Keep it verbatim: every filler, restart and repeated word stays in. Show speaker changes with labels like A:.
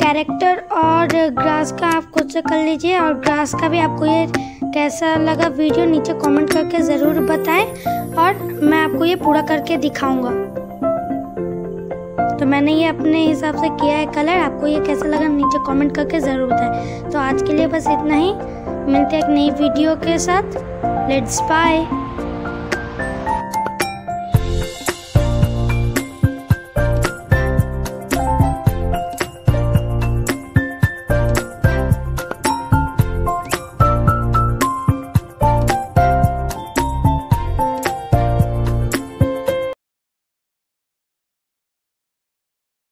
A: Character और grass का आप खुद से कर लीजिए, और ग्रास का भी आपको ये कैसा लगा वीडियो नीचे कमेंट करके ज़रूर बताएं, और मैं आपको ये पूरा करके दिखाऊंगा। तो मैंने ये अपने हिसाब से किया है कलर, आपको ये कैसा लगा नीचे कमेंट करके ज़रूर बताएं। तो आज के लिए बस इतना ही, मिलते हैं एक नई वीडियो के साथ। Let's bye.